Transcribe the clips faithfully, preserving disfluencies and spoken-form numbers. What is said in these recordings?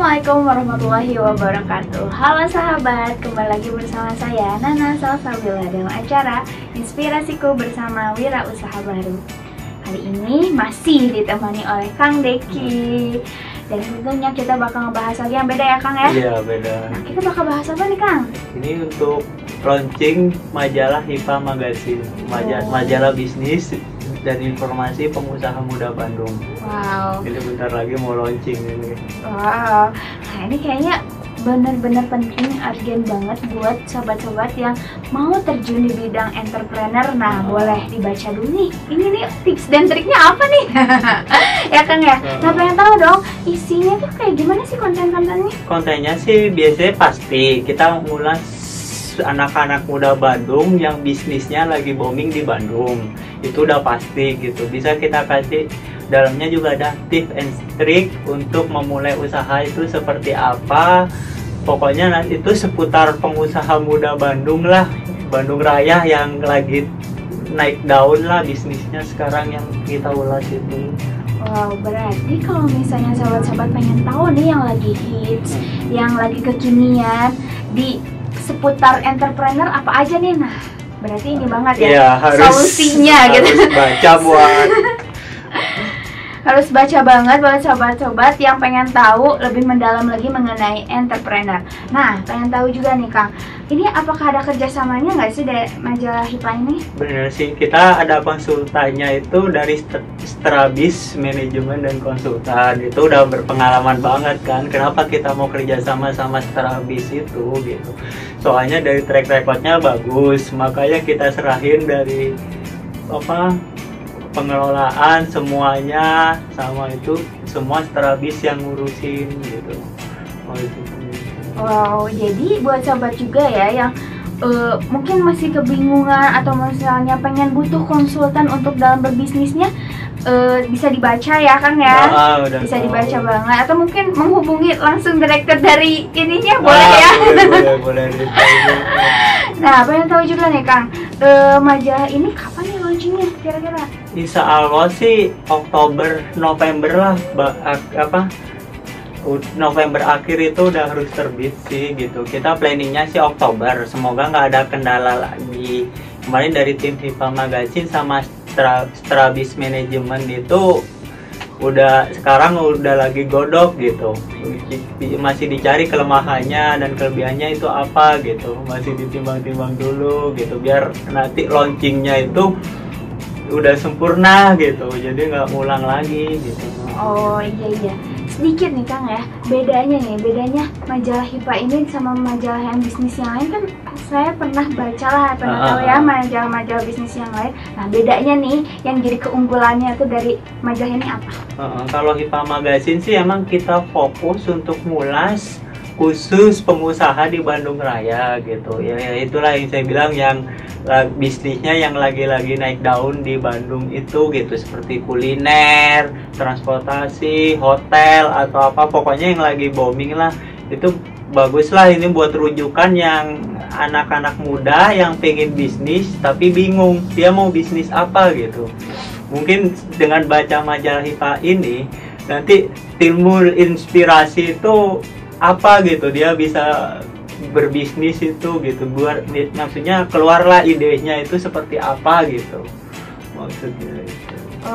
Assalamualaikum warahmatullahi wabarakatuh. Halo sahabat, kembali lagi bersama saya Nana Salsabila dalam acara Inspirasiku bersama Wira Usaha Baru. Kali ini masih ditemani oleh Kang Deki. Dan tentunya kita bakal ngebahas lagi yang beda ya Kang ya? Iya beda. Nah, kita bakal bahas apa nih Kang? Ini untuk launching majalah Hipa Magazine, majalah, Oh. majalah bisnis dan informasi pengusaha muda Bandung. Wow. Ini bentar lagi mau launching ini. Wow. Nah ini kayaknya benar-benar penting, urgent banget buat sobat-sobat yang mau terjun di bidang entrepreneur. Nah, Oh. boleh dibaca dulu nih. Ini nih tips dan triknya apa nih? Ya Kang ya. Nah, pengen tahu dong isinya tuh kayak gimana sih konten-kontennya? Kontennya sih biasanya pasti kita ngulas anak-anak muda Bandung yang bisnisnya lagi booming di Bandung. Itu udah pasti gitu. Bisa kita kasih dalamnya juga ada tips and trik untuk memulai usaha itu seperti apa. Pokoknya nanti itu seputar pengusaha muda Bandung lah, Bandung Raya yang lagi naik daun lah bisnisnya sekarang yang kita ulas itu. Wow, berarti kalau misalnya sobat-sobat pengen tahu nih yang lagi hits, yang lagi kekinian di seputar entrepreneur apa aja nih? Nah, berarti ini banget ya, Ya, harus, solusinya harus gitu. baca buat Harus baca banget buat sobat-sobat yang pengen tahu lebih mendalam lagi mengenai entrepreneur. Nah, pengen tahu juga nih Kang, ini apakah ada kerjasamanya nggak sih dari majalah Hipa ini? bener sih, kita ada konsultannya itu dari St- Strabis Manajemen dan Konsultan. Itu udah berpengalaman banget kan. Kenapa kita mau kerja sama sama Strabis itu gitu. Soalnya dari track recordnya bagus, makanya kita serahin dari apa pengelolaan semuanya sama itu semua Strabis yang ngurusin gitu. Oh, itu. Wow, jadi buat sobat juga ya yang uh, mungkin masih kebingungan atau misalnya pengen butuh konsultan untuk dalam berbisnisnya, uh, bisa dibaca ya Kang ya. Ah, udah Bisa tahu. dibaca banget, atau mungkin menghubungi langsung direktur dari ininya, Ah, boleh ya. boleh boleh boleh ditahu. Nah, pengen tahu juga nih Kang, uh, majalah ini kapan nih launchingnya kira-kira? Insya Allah sih Oktober November lah ba- ak- apa u- November akhir itu udah harus terbit sih gitu. Kita planningnya sih Oktober, semoga nggak ada kendala lagi. Kemarin dari tim Hipa Magazine sama Stra- Strabis Manajemen itu udah sekarang udah lagi godok gitu. Di- masih dicari kelemahannya dan kelebihannya itu apa gitu, masih ditimbang-timbang dulu gitu biar nanti launchingnya itu udah sempurna gitu, jadi nggak ngulang lagi gitu. Oh iya iya, sedikit nih Kang ya, bedanya nih, bedanya majalah Hipa ini sama majalah yang bisnis yang lain kan saya pernah baca lah, pernah Ah, tahu ah, ya ah. majalah-majalah bisnis yang lain. Nah bedanya nih, yang jadi keunggulannya tuh dari majalah ini apa? Uh, kalau Hipa Magazine sih emang kita fokus untuk ngulas khusus pengusaha di Bandung Raya gitu ya, ya itulah yang saya bilang yang la- bisnisnya yang lagi-lagi naik daun di Bandung itu gitu, seperti kuliner, transportasi, hotel atau apa, pokoknya yang lagi booming lah. Itu bagus lah ini buat rujukan yang anak-anak muda yang pengen bisnis tapi bingung dia mau bisnis apa gitu. Mungkin dengan baca majalah Hipa ini nanti timbul inspirasi itu apa gitu, dia bisa berbisnis itu gitu, buat maksudnya keluarlah idenya itu seperti apa gitu maksudnya itu.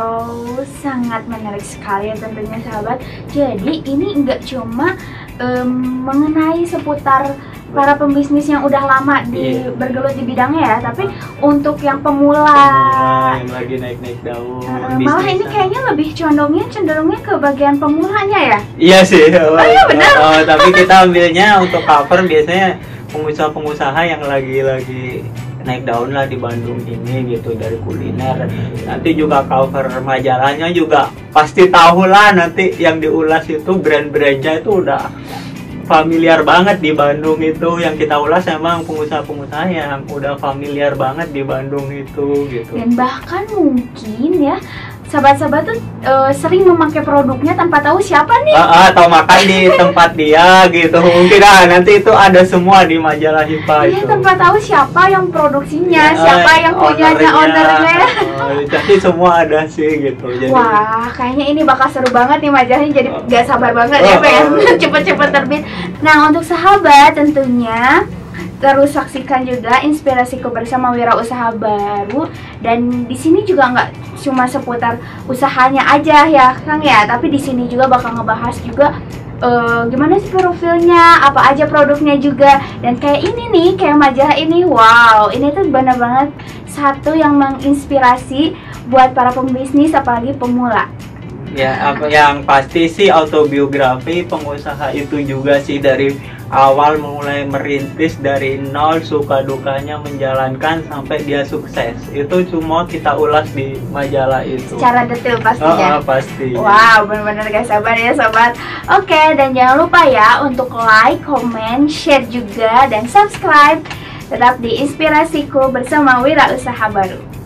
Oh, sangat menarik sekali ya tentunya sahabat. Jadi ini nggak cuma em, mengenai seputar para pembisnis yang udah lama di Iya. bergelut di bidangnya ya, tapi untuk yang pemula, Pemula yang lagi naik-naik daun Uh, malah ini bisnisan. kayaknya lebih condongnya cenderungnya ke bagian pemulanya ya. Iya sih. Oh, iya, benar. Oh, tapi kita ambilnya untuk cover biasanya pengusaha-pengusaha yang lagi-lagi naik daun lah di Bandung ini gitu, dari kuliner. Nanti juga cover majalahnya juga pasti tahu lah, nanti yang diulas itu brand-brandnya itu udah familiar banget di Bandung itu. Yang kita ulas emang pengusaha-pengusaha yang udah familiar banget di Bandung itu gitu. Dan bahkan mungkin ya sahabat-sahabat tuh uh, sering memakai produknya tanpa tahu siapa nih. Uh, atau makan di tempat dia gitu. Mungkin ah nanti itu ada semua di majalah Hipa Iya, itu. tanpa tahu siapa yang produksinya, Ya, siapa yang punyanya, ownernya. Uh, jadi semua ada sih gitu. Jadi, wah, kayaknya ini bakal seru banget nih majalahnya. Jadi Uh, gak sabar banget uh, ya pengen uh, cepet-cepet terbit. Nah, untuk sahabat tentunya terus saksikan juga Inspirasiku bersama Wirausaha Baru, dan di sini juga nggak cuma seputar usahanya aja ya Kang ya, tapi di sini juga bakal ngebahas juga uh, gimana sih profilnya, apa aja produknya juga, dan kayak ini nih, kayak majalah ini, wow, ini tuh bener banget satu yang menginspirasi buat para pembisnis apalagi pemula. ya apa yang pasti sih autobiografi pengusaha itu juga sih, dari awal mulai merintis dari nol, suka dukanya menjalankan sampai dia sukses, itu cuma kita ulas di majalah itu Secara detail pastinya. oh, oh, pasti. Wow, bener-bener gak sabar ya sobat. Oke, dan jangan lupa ya untuk like, comment, share juga, dan subscribe. Tetap di Inspirasiku bersama Wirausaha Baru.